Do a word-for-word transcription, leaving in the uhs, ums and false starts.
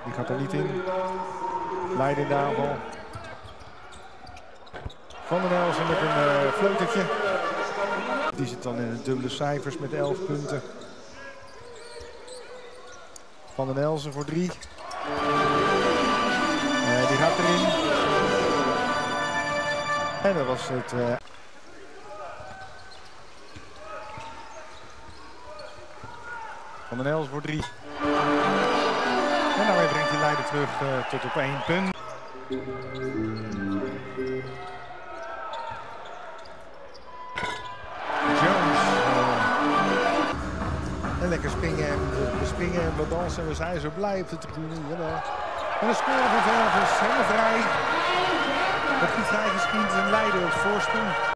Die gaat er niet in. Leiden in de aanval. Van den Elzen met een uh, fleutertje. Die zit dan in de dubbele cijfers met elf punten. Van den Elzen voor drie. Uh, die gaat erin. En dat was het. Uh... Van den Elzen voor drie. En daarmee brengt hij Leiden terug uh, tot op één punt. Jones. Uh, en lekker springen en we springen en we dansen en we zijn zo blij op de tribune. Jawel. En de score van Ververs, helemaal vrij. Dat goed vrijgeschiet en Leiden op voorsprong.